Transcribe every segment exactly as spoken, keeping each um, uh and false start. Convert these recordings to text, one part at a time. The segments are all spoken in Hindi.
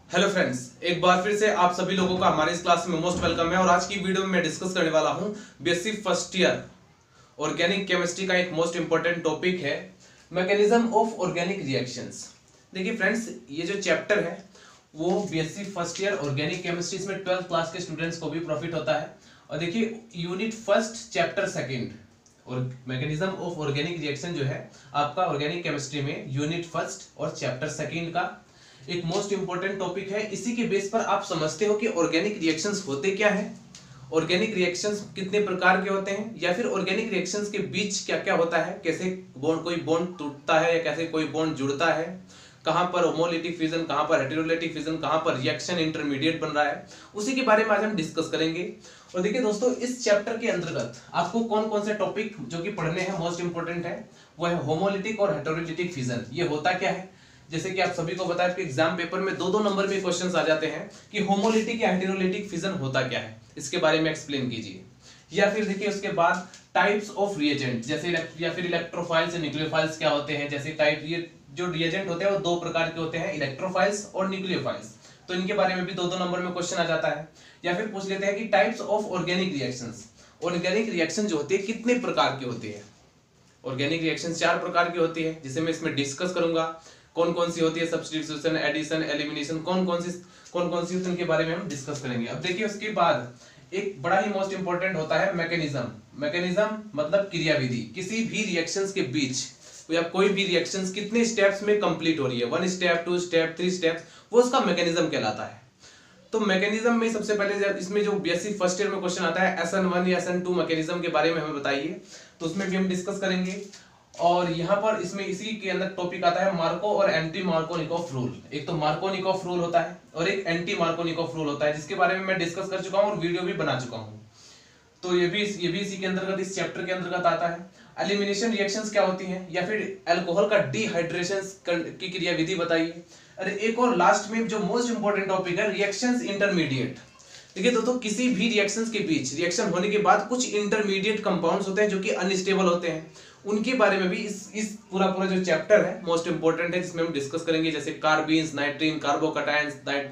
हेलो फ्रेंड्स, एक बार फिर से आप सभी लोगों का हमारे इस क्लास में मोस्ट वेलकम है। और आज की वीडियो में मैं डिस्कस करने वाला हूं BSc first year organic chemistry का एक मोस्ट इंपॉर्टेंट टॉपिक है मैकेनिज्म ऑफ ऑर्गेनिक रिएक्शंस। देखिए फ्रेंड्स, ये जो चैप्टर है वो BSc first year organic chemistry में ट्वेल्थ क्लास के स्टूडेंट्स को भी प्रॉफिट होता है। और देखिए यूनिट फर्स्ट चैप्टर सेकेंड और मैकेनिज्म ऑफ ऑर्गेनिक रिएक्शन जो है आपका ऑर्गेनिक केमिस्ट्री में यूनिट फर्स्ट और चैप्टर सेकेंड का एक मोस्ट इंपॉर्टेंट टॉपिक है। इसी के बेस पर आप समझते हो कि ऑर्गेनिक रिएक्शंस होते क्या हैं, ऑर्गेनिक रिएक्शंस कितने प्रकार के होते हैं, या फिर ऑर्गेनिक रिएक्शंस के बीच क्या क्या होता है, कैसे बॉन्ड कोई बॉन्ड टूटता है या कैसे कोई बॉन्ड जुड़ता है, कहां पर होमोलिटिक फिजन, कहां पर हेटेरोलिटिक फिजन, कहां पर रिएक्शन इंटरमीडिएट बन रहा है, उसी के बारे में आज हम डिस्कस करेंगे। और देखिए दोस्तों, इस चैप्टर के अंतर्गत आपको कौन कौन से टॉपिक जो कि पढ़ने हैं मोस्ट इंपॉर्टेंट है वो है होमोलिटिक और हेटेरोलिटिक फिजन। ये होता क्या है, जैसे कि आप सभी को बताया कि एग्जाम पेपर में दो दो नंबर में क्वेश्चंस आ जाते हैं कि होमोलिटिक या हेटेरोलिटिक फिजन होता क्या है, इसके बारे में एक्सप्लेन कीजिए। या फिर देखिए उसके बाद टाइप्स ऑफ रिएजेंट, जैसे या फिर इलेक्ट्रोफाइल्स और न्यूक्लियोफाइल्स क्या होते हैं। जैसे टाइप ये जो रिएजेंट होते हैं वो दो प्रकार के होते हैं, इलेक्ट्रोफाइल्स और न्यूक्लियोफाइल्स, तो इनके बारे में भी दो दो नंबर में क्वेश्चन आ जाता है। या फिर पूछ लेते हैं कि types of organic reactions, organic reaction जो होती है कितने प्रकार की होती है। ऑर्गेनिक रिएक्शन चार प्रकार की होती है, जिसे मैं इसमें डिस्कस करूंगा कौन कौन सी होती है, सब्स्टिट्यूशन, एडिशन, एलिमिनेशन, कौन कौन सी कौन कौन सी होती है उनके बारे में हम डिस्कस करेंगे। अब देखिए उसके बाद एक बड़ा ही मोस्ट इंपॉर्टेंट होता है मैकेनिज्म। मैकेनिज्म मतलब क्रियाविधि, किसी भी रिएक्शंस के बीच या कोई भी रिएक्शंस कितने स्टेप्स में कंप्लीट हो रही है, one step, two step, three steps, वो उसका मैकेनिज्म कहलाता है। तो मैकेनिज्म में सबसे पहले इसमें जो बीएससी फर्स्ट ईयर में क्वेश्चन आता है एस एन वन या एस एन टू मैकेनिज्म के बारे में हमें बताइए, तो उसमें भी हम डिस्कस करेंगे। और यहाँ पर इसमें इसी के अंदर टॉपिक आता है मार्को और एंटी मार्कोनिकोफ रूल। एक तो मार्कोनिकोफ रूल होता है और एक एंटी मार्कोनिकोफ रूल होता है, जिसके बारे में मैं डिस्कस कर चुका हूँ और वीडियो भी बना चुका हूँ। तो ये भी ये भी इसी के अंतर्गत, इस चैप्टर के अंतर्गत आता है। एलिमिनेशन रिएक्शंस क्या होती हैं, या फिर अल्कोहल का डिहाइड्रेशन की क्रियाविधि बताइए। अरे एक और लास्ट में जो मोस्ट इंपॉर्टेंट टॉपिक है रिएक्शंस इंटरमीडिएट। देखिए दोस्तों, किसी भी रिएक्शंस के बीच रिएक्शन होने के बाद कुछ इंटरमीडिएट कंपाउंड्स होते हैं जो कि अनस्टेबल होते हैं, उनके बारे में भी इस इस पूरा पूरा जो चैप्टर है मोस्ट इंपॉर्टेंट है, जिसमें हम डिस्कस करेंगे। जैसे कार्बीन्स, नाइट्रीन, कार्बोकटायंस,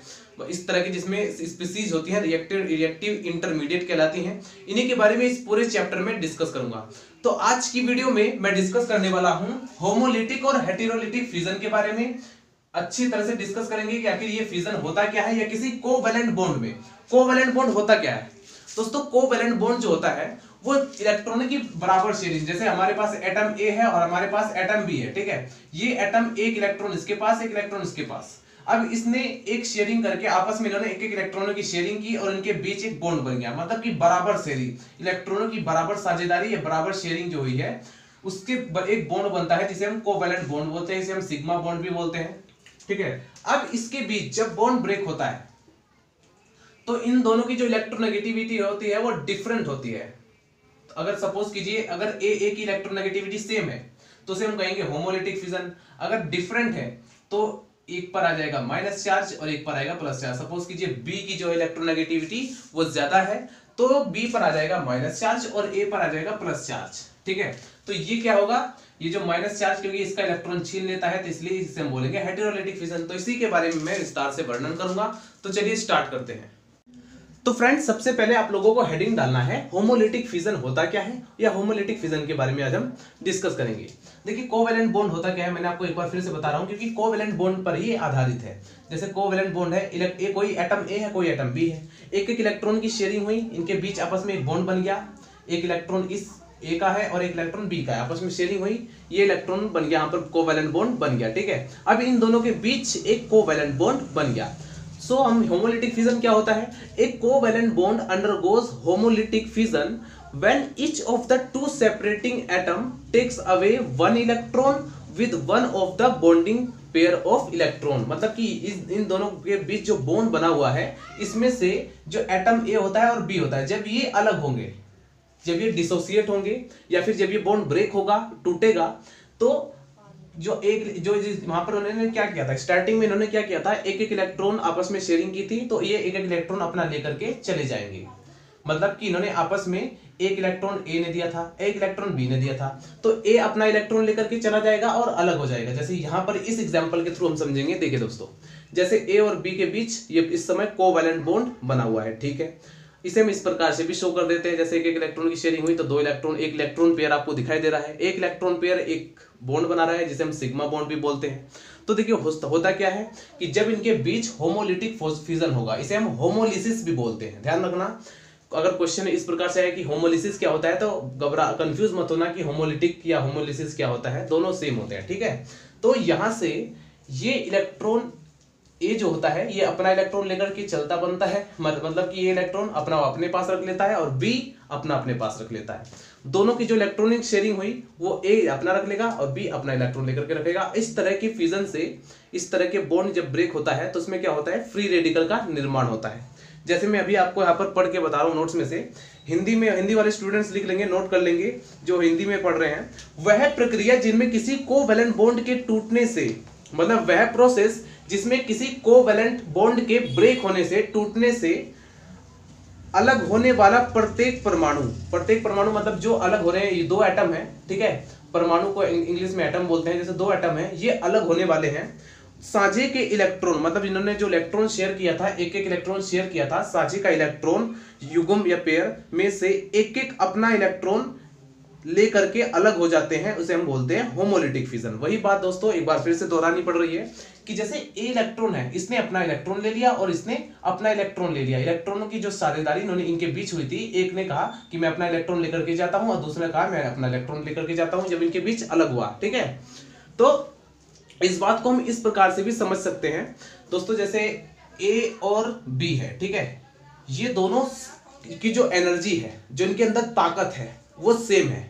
इस तरह की जिसमें स्पीसीज होती हैं रिएक्टिव रिएक्टिव इंटरमीडिएट कहलाती हैं, इन्हीं के बारे में इस पूरे चैप्टर में डिस्कस करूंगा। तो आज की वीडियो में मैं डिस्कस करने वाला हूं होमोलिटिक और हेटेरोलिटिक फिजन के बारे में। अच्छी तरह से डिस्कस करेंगे कि आखिर ये फिजन होता क्या है, या किसी कोवैलेंट बॉन्ड में कोवैलेंट बॉन्ड होता क्या है। दोस्तों, कोवैलेंट बॉन्ड जो होता है वो इलेक्ट्रॉनों की बराबर शेयरिंग, जैसे हमारे पास एटम ए है और हमारे पास एटम बी है, ठीक है। ये एटम एक इलेक्ट्रॉन इसके पास, एक इलेक्ट्रॉन इसके पास। अब इसने एक शेयरिंग करके आपस में इन्होंने एक एक इलेक्ट्रॉनों की शेयरिंग की और इनके बीच एक बॉन्ड बन गया, मतलब कि बराबर शेयरिंग, इलेक्ट्रॉनों की बराबर साझेदारी या बराबर शेयरिंग जो हुई है उसके एक बॉन्ड बनता है, जिसे हम कोवैलेंट बॉन्ड बोलते हैं, इसे हम सिग्मा बॉन्ड भी बोलते हैं, ठीक है। अब इसके बीच जब बॉन्ड ब्रेक होता है तो इन दोनों की जो इलेक्ट्रोनेगेटिविटी होती है वो डिफरेंट होती है। अगर सपोज कीजिए अगर ए ए की इलेक्ट्रोनेगेटिविटी सेम है तो उसे हम कहेंगे होमोलिटिक फिजन। अगर डिफरेंट है तो एक पर आ जाएगा माइनस चार्ज और एक पर आएगा प्लस चार्ज। सपोज कीजिए बी की जो इलेक्ट्रोनेगेटिविटी वो ज्यादा है तो बी पर आ जाएगा माइनस चार्ज और ए पर आ जाएगा प्लस चार्ज, ठीक है। तो ये क्या होगा, ये जो माइनस चार्ज क्योंकि इसका इलेक्ट्रॉन छीन लेता है तो इसलिए इसे हम बोलेंगे हेटेरोलिटिक फिजन। तो इसी के बारे में मैं विस्तार से वर्णन करूंगा। तो चलिए स्टार्ट करते हैं। तो फ्रेंड्स, सबसे पहले आप लोगों को हेडिंग डालना है होमोलिटिक फिजन होता क्या है, या होमोलिटिक फिजन के बारे में आज हम डिस्कस करेंगे। देखिए कोवैलेंट बॉन्ड होता क्या है, मैंने आपको एक बार फिर से बता रहा हूं क्योंकि कोवैलेंट बॉन्ड पर ही आधारित है। जैसे कोवैलेंट बॉन्ड है, एक कोई एटम ए है, कोई एटम बी है, एक एक इलेक्ट्रॉन की शेयरिंग हुई, इनके बीच आपस में एक बॉन्ड बन गया, एक इलेक्ट्रॉन इस ए का है और एक इलेक्ट्रॉन बी का है, आपस में शेयरिंग हुई, ये इलेक्ट्रॉन बन गया, यहाँ पर कोवैलेंट बॉन्ड बन गया, ठीक है। अब इन दोनों के बीच एक कोवैलेंट बॉन्ड बन गया। सो so, हम होमोलिटिक फिजन क्या होता है, एक covalent bond undergoes homolytic fission when each of the two separating atom takes away one electron with one of the bonding pair of electron. मतलब कि इस इन दोनों के बीच जो बॉन्ड बना हुआ है इसमें से जो एटम ए होता है और बी होता है, जब ये अलग होंगे, जब ये डिसोसिएट होंगे या फिर जब ये बॉन्ड ब्रेक होगा, टूटेगा, तो जो एक जो वहां पर उन्होंने क्या किया था, स्टार्टिंग में इन्होंने क्या किया था, एक एक इलेक्ट्रॉन आपस में शेयरिंग की थी, तो ये एक एक इलेक्ट्रॉन अपना लेकर के चले जाएंगे। मतलब कि इन्होंने आपस में एक इलेक्ट्रॉन ए ने दिया था, एक इलेक्ट्रॉन बी ने दिया था, तो ए अपना इलेक्ट्रॉन लेकर के चला जाएगा और अलग हो जाएगा। जैसे यहां पर इस एग्जांपल के थ्रू हम समझेंगे। देखिए दोस्तों, जैसे ए और बी के बीच ये इस समय कोवैलेंट बॉन्ड बना हुआ है, ठीक है। इसे हम इस प्रकार से भी शो कर देते हैं, जैसे एक एक इलेक्ट्रॉन की शेयरिंग हुई तो दो इलेक्ट्रॉन, एक इलेक्ट्रॉन पेयर आपको दिखाई दे रहा है, एक इलेक्ट्रॉन पेयर एक बॉन्ड बना रहा है जिसे हम सिग्मा बॉन्ड भी बोलते हैं। तो देखिए होता क्या है कि जब इनके बीच होमोलिटिक फ्यूजन होगा, इसे हम होमोलिसिस भी बोलते हैं। ध्यान रखना, अगर क्वेश्चन इस प्रकार से है कि होमोलिसिस क्या होता है तो घबरा कंफ्यूज मत होना कि होमोलिटिक या होमोलिसिस क्या होता है, दोनों सेम होते हैं, ठीक है। तो यहां से ये इलेक्ट्रॉन ए जो होता है ये अपना इलेक्ट्रॉन लेकर के चलता बनता है, मतलब कि ये इलेक्ट्रॉन अपना अपने पास रख लेता है और बी अपना अपने पास रख लेता है। दोनों की जो इलेक्ट्रॉनिक शेयरिंग हुई वो ए अपना रख लेगा और बी अपना इलेक्ट्रॉन लेकर के रखेगा। इस तरह की फ्यूजन से, इस तरह के बॉन्ड जब ब्रेक होता है तो उसमें क्या होता है, फ्री रेडिकल का निर्माण होता है। जैसे मैं अभी आपको यहाँ पर पढ़ के बता रहा हूँ नोट्स में से, हिंदी में हिंदी वाले स्टूडेंट्स लिख लेंगे, नोट कर लेंगे जो हिंदी में पढ़ रहे हैं। वह प्रक्रिया जिनमें किसी कोवैलेंट बॉन्ड के टूटने से, मतलब वह प्रोसेस जिसमें किसी कोवैलेंट बॉन्ड के ब्रेक होने से, टूटने से अलग होने वाला प्रत्येक परमाणु, प्रत्येक परमाणु मतलब जो अलग हो रहे हैं, ये दो एटम है, ठीक है, परमाणु को इंग्लिश में एटम बोलते हैं, जैसे दो एटम है ये अलग होने वाले हैं। साझे के इलेक्ट्रॉन, मतलब इन्होंने जो इलेक्ट्रॉन शेयर किया था, एक एक इलेक्ट्रॉन शेयर किया था, साझे का इलेक्ट्रॉन युग्म या पेयर में से एक एक अपना इलेक्ट्रॉन लेकर के अलग हो जाते हैं, उसे हम बोलते हैं होमोलिटिक फ्यूजन। वही बात दोस्तों एक बार फिर से दोहरानी पड़ रही है कि जैसे ए इलेक्ट्रॉन है, इसने अपना इलेक्ट्रॉन ले लिया और इसने अपना इलेक्ट्रॉन ले लिया, इलेक्ट्रॉनों की जो साझेदारी इन्होंने इनके बीच हुई थी, एक ने कहा कि मैं अपना इलेक्ट्रॉन लेकर के जाता हूं और दूसरे ने कहा मैं अपना इलेक्ट्रॉन लेकर के जाता हूं, जब इनके बीच अलग हुआ, ठीक है। तो इस बात को हम इस प्रकार से भी समझ सकते हैं दोस्तों, जैसे ए और बी है, ठीक है, ये दोनों की जो एनर्जी है, जो इनके अंदर ताकत है वो सेम है।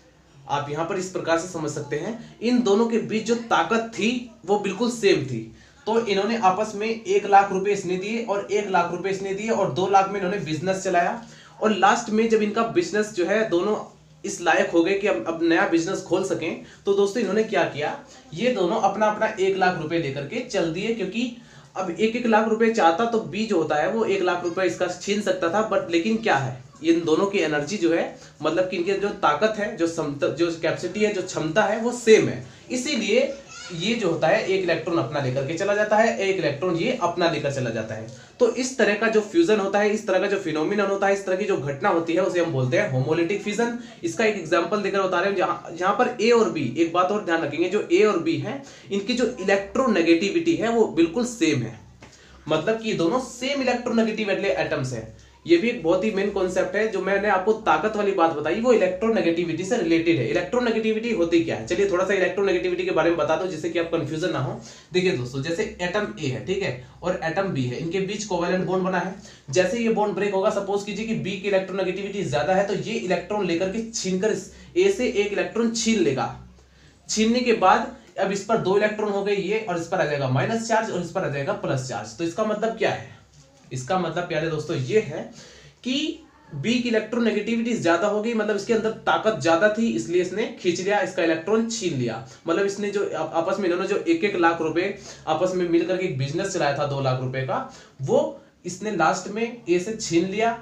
आप यहां पर इस प्रकार से समझ सकते हैं, इन दोनों के बीच जो ताकत थी वो बिल्कुल सेम थी। तो इन्होंने आपस में एक लाख रुपए इसने दिए और एक लाख रुपए इसने दिए और दो लाख में इन्होंने बिजनेस चलाया, और लास्ट में जब इनका बिजनेस जो है दोनों इस लायक हो गए कि अब अब नया बिजनेस खोल सकें, तो दोस्तों इन्होंने क्या किया, ये दोनों अपना अपना एक लाख रुपए लेकर के चल दिए, क्योंकि अब एक एक लाख रुपए चाहता तो बी जो होता है वो एक लाख रुपए इसका छीन सकता था, बट लेकिन क्या है, इन दोनों की एनर्जी जो है, मतलब कि इनकी जो ताकत है, जो जो कैपेसिटी है, जो क्षमता है वो सेम है। इसीलिए ये जो होता है एक इलेक्ट्रॉन अपना लेकर के चला जाता है, एक इलेक्ट्रॉन ये अपना लेकर चला जाता है। तो इस तरह का जो फ्यूजन होता है, इस तरह का जो फिनोमिनन होता है, इस तरह की जो घटना होती है उसे हम बोलते हैं होमोलिटिक फ्यूजन। इसका एक एग्जांपल देकर बता रहे हैं, जहां जहां पर ए और बी, एक बात और ध्यान रखेंगे, जो ए और बी है इनकी जो इलेक्ट्रोनेगेटिविटी है वो बिल्कुल सेम है, मतलब कि दोनों सेम इलेक्ट्रोनेगेटिव एटम्स है। ये भी एक बहुत ही मेन कॉन्सेप्ट है, जो मैंने आपको ताकत वाली बात बताई वो इलेक्ट्रोनेगेटिविटी से रिलेटेड है। इलेक्ट्रोनेगेटिविटी होती क्या है, चलिए थोड़ा सा इलेक्ट्रोनेगेटिविटी के बारे में बता दो, जिससे कि आप कंफ्यूजन ना हो। देखिए दोस्तों, जैसे एटम ए है, ठीक है, और एटम बी है, इनके बीच कोवैलेंट बॉन्ड बना है। जैसे ये बॉन्ड ब्रेक होगा, सपोज कीजिए कि बी की इलेक्ट्रोनेगेटिविटी ज्यादा है, तो ये इलेक्ट्रॉन लेकर के छीनकर ए से एक इलेक्ट्रॉन छीन लेगा। छीनने के बाद अब इस पर दो इलेक्ट्रॉन हो गए ये, और इस पर आ जाएगा माइनस चार्ज और इस पर आ जाएगा प्लस चार्ज। तो इसका मतलब क्या है, इसका मतलब प्यारे दोस्तों ये है कि बी की इलेक्ट्रोनेगेटिविटी ज्यादा हो गई, मतलब इसके अंदर ताकत ज्यादा थी, इसलिए इसने खींच लिया, इसका इलेक्ट्रॉन छीन लिया। मतलब इसने जो आपस में इन्होंने जो एक एक लाख रुपए आपस में मिलकर के एक बिजनेस चलाया था दो लाख रुपए का, वो इसने लास्ट में ए से छीन लिया,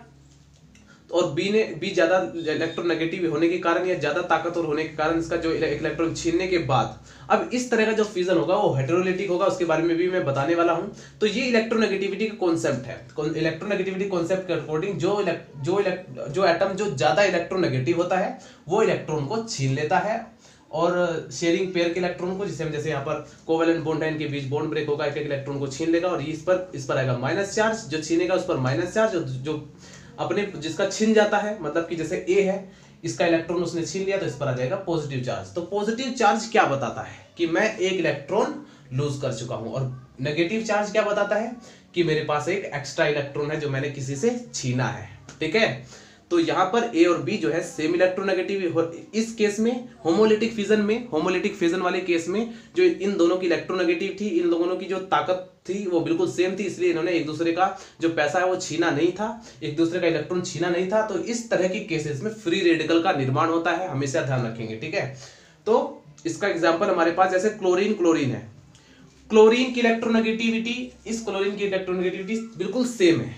और बी ने बी ज्यादा इलेक्ट्रोनेगेटिव होने के कारण या ज्यादा ताकतवर होने के कारण इसका जो इलेक्ट्रॉन छीनने के बाद अब इस तरह का जो फ्यूजन होगा वो हेटेरोलिटिक होगा, उसके बारे में भी मैं बताने वाला हूं। तो ये इलेक्ट्रोनेगेटिविटी का कॉन्सेप्ट है। इलेक्ट्रोनेगेटिविटी कॉन्सेप्ट के अकॉर्डिंग जो जो जो एटम जो ज्यादा इलेक्ट्रोनेगेटिव होता है वो इलेक्ट्रॉन को छीन लेता है, और शेयरिंग पेयर के इलेक्ट्रॉन को, जिसे हम जैसे यहाँ पर कोवैलेंट बॉन्ड है, इनके बीच बॉन्ड ब्रेक होगा, एक एक इलेक्ट्रॉन को छीन लेगा, और इस पर इस पर आएगा माइनस चार्ज, जो छीनेगा उस पर माइनस चार्ज, जो अपने जिसका छिन जाता है, मतलब कि जैसे ए है, इसका इलेक्ट्रॉन उसने छीन लिया तो इस पर आ जाएगा पॉजिटिव चार्ज। तो पॉजिटिव चार्ज क्या बताता है कि मैं एक इलेक्ट्रॉन लूज कर चुका हूं, और नेगेटिव चार्ज क्या बताता है कि मेरे पास एक एक्स्ट्रा इलेक्ट्रॉन है जो मैंने किसी से छीना है, ठीक है। तो यहां पर ए और बी जो है सेम इलेक्ट्रोनेगेटिव, इस केस में होमोलिटिक फ्यूजन में, होमोलिटिक फ्यूजन वाले केस में जो इन दोनों की इलेक्ट्रोनेगेटिव थी, इन दोनों की जो ताकत थी वो बिल्कुल सेम थी, इसलिए इन्होंने एक दूसरे का जो पैसा है वो छीना नहीं था, एक दूसरे का इलेक्ट्रॉन छीना नहीं था। तो इस तरह की केसेस में फ्री रेडिकल का निर्माण होता है, हमेशा ध्यान रखेंगे, ठीक है। तो इसका एग्जाम्पल हमारे पास जैसे क्लोरीन क्लोरीन है, क्लोरीन की इलेक्ट्रोनेगेटिविटी, इस क्लोरीन की इलेक्ट्रोनेगेटिविटी बिल्कुल सेम है,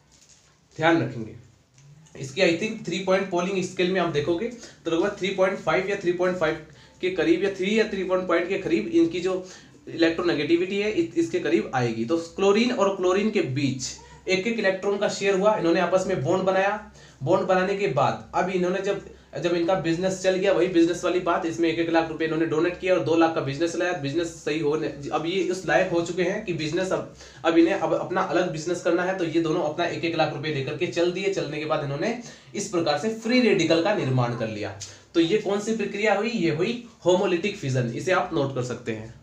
ध्यान रखेंगे। इसकी I think three point Pauling scale में आप देखोगे तो लगभग थ्री पॉइंट फाइव या थ्री पॉइंट फाइव के करीब या थ्री या थ्री पॉइंट के करीब इनकी जो इलेक्ट्रोनेगेटिविटी है इसके करीब आएगी। तो क्लोरीन और क्लोरीन के बीच एक एक इलेक्ट्रॉन का शेयर हुआ, इन्होंने आपस में बॉन्ड बनाया। बॉन्ड बनाने के बाद अब इन्होंने जब जब इनका बिजनेस चल गया, वही बिजनेस वाली बात, इसमें एक एक लाख रुपए इन्होंने डोनेट किया और दो लाख का बिजनेस लाया। बिजनेस सही होने अब ये उस लायक हो चुके हैं कि बिजनेस अब अब इन्हें अब अपना अलग बिजनेस करना है। तो ये दोनों अपना एक एक लाख रुपए लेकर के चल दिए। चलने के बाद इन्होंने इस प्रकार से फ्री रेडिकल का निर्माण कर लिया। तो ये कौन सी प्रक्रिया हुई? ये हुई होमोलिटिक फिजन। इसे आप नोट कर सकते हैं।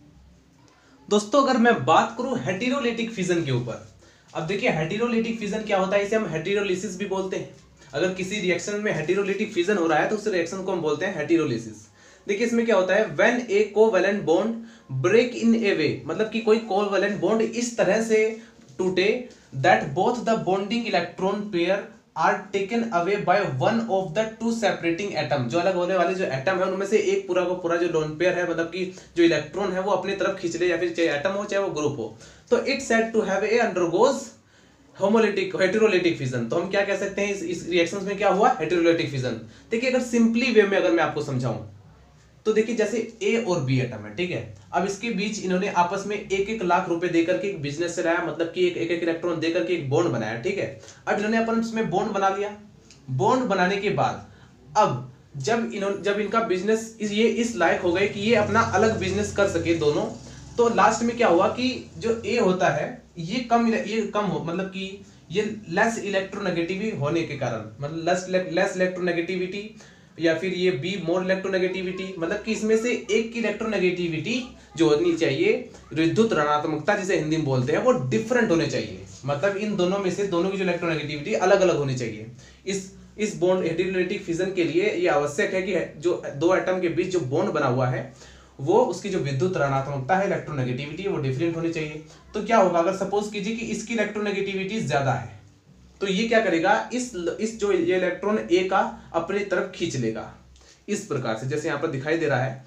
दोस्तों अगर मैं बात करूं हेटेरोलिटिक फिजन के ऊपर, अब देखिए हेटेरोलिटिक फिजन क्या होता है, इसे हम हेटेरोलिसिस भी बोलते हैं। अगर किसी रिएक्शन में हेटेरोलिटिक फिजन हो रहा है तो उस रिएक्शन को हम बोलते हैं हेटेरोलिसिस। देखिए इसमें क्या होता है, when a covalent bond break in a way, मतलब कि कोई कोवैलेंट बॉन्ड इस तरह से टूटे that both the bonding electron pair are taken away by one of the two separating atom. जो अलग होने वाले जो एटम है उनमें से एक पूरा को पूरा जो लोन पेयर है, मतलब कि जो इलेक्ट्रॉन है वो अपनी तरफ खींच ले, या फिर चाहे एटम हो चाहे वो ग्रुप हो, तो it said to have a undergoes homolytic heterolytic fission. तो हम क्या कह सकते हैं, इस, इस रिएक्शंस में क्या हुआ, हेटेरोलिटिक फिजन। देखिए अगर सिंपली वे में अगर मैं आपको समझाऊं तो देखिए जैसे ए और बी एटम है, ठीक है। अब इसके बीच इन्होंने आपस में एक एक लाख रुपए देकर के एक बिजनेस चलाया, मतलब कि एक एक, एक इलेक्ट्रॉन देकर के एक बॉन्ड बनाया, ठीक है। अब इन्होंने अपन इसमें बॉन्ड बना लिया। बॉन्ड बनाने के बाद अब जब इन्होंने जब इनका बिजनेस इस, ये इस लायक हो गए कि ये अपना अलग बिजनेस कर सके दोनों, तो लास्ट में क्या हुआ कि जो ए होता है ये कम ये कम हो, मतलब कि ये लेस इलेक्ट्रोनेगेटिविटी होने के कारण, मतलब लेस लेस इलेक्ट्रोनेगेटिविटी, या फिर ये बी मोर इलेक्ट्रोनेगेटिविटी, मतलब कि इसमें से एक की इलेक्ट्रोनेगेटिविटी जो होनी चाहिए, विद्युत ऋणात्मकता जिसे हिंदी में बोलते हैं, वो डिफरेंट होने चाहिए। मतलब इन दोनों में से दोनों की जो इलेक्ट्रोनेगेटिविटी अलग अलग होनी चाहिए। इस इस बॉन्ड हेटेरोलिटिक फिजन के लिए ये आवश्यक है कि जो दो एटम के बीच जो बॉन्ड बना हुआ है वो उसकी जो विद्युत ऋणात्मकता है, इलेक्ट्रोनेगेटिविटी, वो डिफरेंट होनी चाहिए। तो क्या होगा, अगर सपोज कीजिए कि इसकी इलेक्ट्रोनेगेटिविटी ज्यादा है तो ये क्या करेगा, इस इस जो ये इलेक्ट्रॉन ए का अपनी तरफ खींच लेगा इस प्रकार से, जैसे यहां पर दिखाई दे रहा है।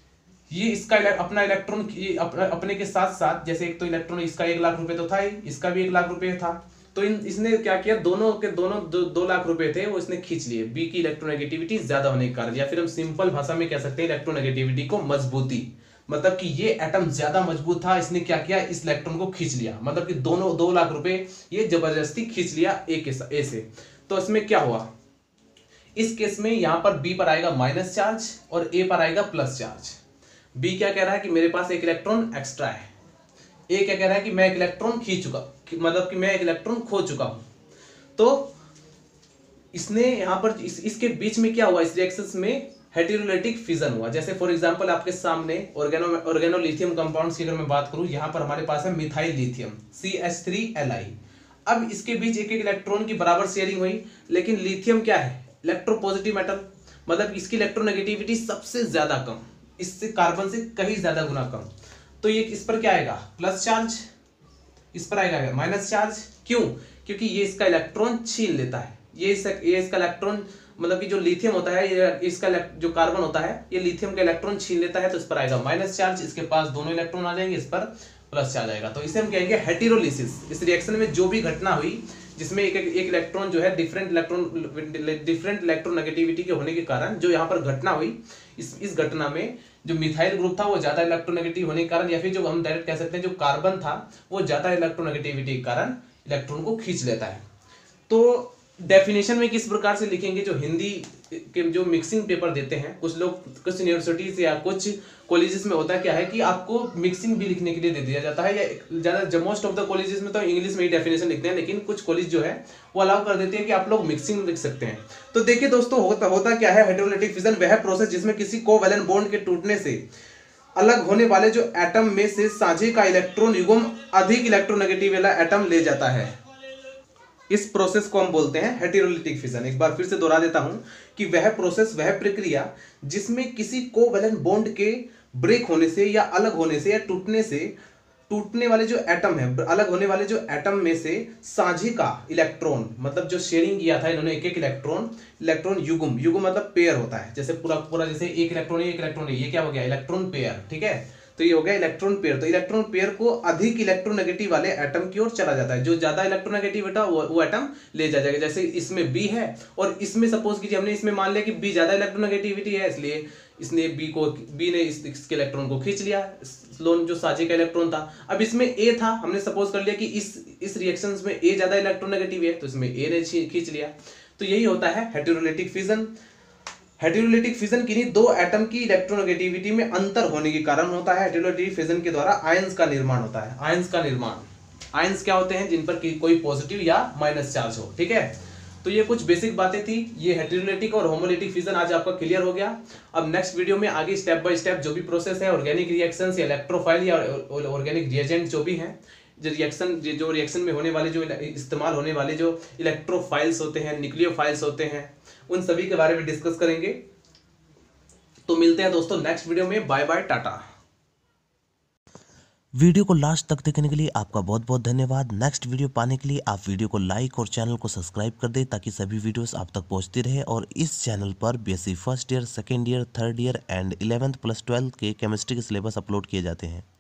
ये इसका अपना इलेक्ट्रॉन अपने, अपने के साथ साथ, जैसे एक तो इलेक्ट्रॉन इसका एक लाख रुपए तो था ही, इसका भी एक लाख रुपए था, तो इन इसने क्या किया, दोनों के दोनों दो, दो लाख रुपए थे वो इसने खींच लिए बी की इलेक्ट्रोनेगेटिविटी ज्यादा होने के कारण, या फिर हम सिंपल भाषा में कह सकते हैं इलेक्ट्रोनेगेटिविटी को मजबूती। मतलब कि ये एटम ज्यादा मजबूत था, इसने क्या किया, इस इलेक्ट्रॉन को खींच लिया, मतलब कि दोनों दो लाख रुपए ये जबरदस्ती खींच लिया ए के ए से। तो इसमें क्या हुआ, इस केस में यहां पर बी पर आएगा माइनस चार्ज और ए पर आएगा प्लस चार्ज। बी क्या कह रहा है कि मेरे पास एक इलेक्ट्रॉन एक्स्ट्रा है, ए क्या कह रहा है कि मैं एक इलेक्ट्रॉन खींच चुका, मतलब कि मैं एक इलेक्ट्रॉन खो चुका हूं। तो इसने यहां पर इस, इसके बीच में क्या हुआ, इस रिएक्शंस में हेटेरोलिटिक फिजन हुआ। जैसे फॉर एग्जांपल आपके सामने ऑर्गेनो ऑर्गेनोलिथियम कंपाउंड्स की अगर मैं बात करूं, यहां पर हमारे पास है methyl lithium C H three L I. अब इसके बीच एक एक इलेक्ट्रॉन की बराबर शेयरिंग हुई, लेकिन लिथियम क्या है, इलेक्ट्रोपॉजिटिव मेटल, मतलब इसकी इलेक्ट्रोनेगेटिविटी सबसे ज्यादा कम, इससे कार्बन से कहीं ज्यादा गुना कम। तो ये इस पर क्या आएगा, प्लस चार्ज, इस पर आएगा माइनस चार्ज। क्यों, क्योंकि ये इसका इलेक्ट्रॉन छीन लेता है, ये इस, ये इसका इलेक्ट्रॉन, मतलब कि जो लिथियम होता है, ये इसका जो कार्बन होता है ये लिथियम का इलेक्ट्रॉन छीन लेता है, तो इस पर आएगा माइनस चार्ज, इसके पास दोनों इलेक्ट्रॉन आ जाएंगे, इस पर प्लस चार्ज आएगा। तो इसे हम कहेंगे हेटेरोलिसिस। इस रिएक्शन में जो भी घटना हुई जिसमें एक एक, एक इलेक्ट्रॉन जो है डिफरेंट इलेक्ट्रॉन डिफरेंट इलेक्ट्रोनेगेटिविटी के होने के कारण जो यहाँ पर घटना हुई, इस इस घटना में जो मिथाइल ग्रुप था वो ज्यादा इलेक्ट्रोनेगेटिव होने के कारण, या फिर जो हम डायरेक्ट कह सकते हैं जो कार्बन था वो ज्यादा इलेक्ट्रोनेगेटिविटी के कारण इलेक्ट्रॉन को खींच लेता है। तो डेफिनेशन में किस प्रकार से लिखेंगे, जो हिंदी के जो मिक्सिंग पेपर देते हैं कुछ लोग, कुछ यूनिवर्सिटीज या कुछ कॉलेजेस में होता है क्या है कि आपको मिक्सिंग भी लिखने के लिए दे दिया जाता है, या ज्यादा मोस्ट ऑफ द कॉलेजेस में तो इंग्लिश में ही डेफिनेशन लिखते हैं, लेकिन कुछ कॉलेज जो है वो अलाउ कर देते हैं कि आप लोग मिक्सिंग लिख सकते हैं। तो देखिए दोस्तों, होता होता क्या है, हेटेरोलिटिक फिजन वह प्रोसेस जिसमें किसी कोवैलेंट बॉन्ड के टूटने से अलग होने वाले जो एटम में से साझे का इलेक्ट्रॉन युग्म अधिक इलेक्ट्रोनेगेटिव वाला एटम ले जाता है। इस प्रोसेस को हम बोलते हैं हेटेरोलिटिक फिजन। एक बार फिर से दोहरा देता हूं कि वह प्रोसेस, वह प्रक्रिया जिसमें किसी कोवैलेंट बॉन्ड के ब्रेक होने से या अलग होने से या टूटने से टूटने वाले जो एटम है, अलग होने वाले जो एटम में से साझे का इलेक्ट्रॉन, मतलब जो शेयरिंग किया था इन्होंने एक एक इलेक्ट्रॉन, इलेक्ट्रॉन युग्म, युग्म मतलब पेयर होता है, जैसे पूरा पूरा जैसे एक इलेक्ट्रॉन एक इलेक्ट्रॉन, ये क्या हो गया, इलेक्ट्रॉन पेयर, ठीक है। तो ये हो गया इलेक्ट्रॉन पेयर। तो इलेक्ट्रॉन पेयर को अधिक इलेक्ट्रोनेगेटिव वाले एटम की ओर चला जाता है, जो ज्यादा इलेक्ट्रोनेगेटिव होता है वो, वो एटम ले जा जाएगा। जैसे इसमें बी है और इसमें सपोज कीजिए हमने इसमें मान लिया कि बी ज्यादा इलेक्ट्रोनेगेटिविटी है, इसलिए इसने बी को बी ने इस, इसके इलेक्ट्रॉन को खींच लिया, लोन जो साझे का इलेक्ट्रॉन था। अब इसमें ए था, हमने सपोज कर लिया कि इस इस रिएक्शंस में ए ज्यादा इलेक्ट्रोनेगेटिव है, तो इसमें ए ने खींच लिया। तो यही होता है हेटेरोलिटिक फिजन। हेटेरोलिटिक फिजन किन्हीं दो एटम की इलेक्ट्रोनेगेटिविटी में अंतर होने के कारण होता है। हेटेरोलिटिक फिजन के द्वारा आयंस का निर्माण होता है। आयंस का निर्माण, आयंस क्या होते हैं? जिन पर कोई पॉजिटिव या माइनस चार्ज हो। ठीक है, तो ये कुछ बेसिक बातें थी। ये हेटेरोलिटिक और होमोलिटिक फिजन आज आपका क्लियर हो गया। अब नेक्स्ट वीडियो में आगे स्टेप बाय स्टेप जो भी प्रोसेस है, ऑर्गेनिक रिएक्शंस या इलेक्ट्रोफाइल या ऑर्गेनिक रिएजेंट जो भी हैं, जो रिएक्शन जो रिएक्शन में होने वाले जो इस्तेमाल होने वाले जो इलेक्ट्रोफाइल्स होते हैं, न्यूक्लियोफाइल्स होते हैं, उन सभी के बारे में डिस्कस करेंगे। तो मिलते हैं दोस्तों नेक्स्ट वीडियो में। Bye bye, tata. वीडियो को लास्ट तक देखने के लिए आपका बहुत बहुत धन्यवाद। नेक्स्ट वीडियो पाने के लिए आप वीडियो को लाइक और चैनल को सब्सक्राइब कर दें ताकि सभी वीडियोस आप तक पहुंचती रहे। और इस चैनल पर BSc first year, second year, third year and eleventh plus twelfth के केमिस्ट्री के सिलेबस अपलोड किए जाते हैं।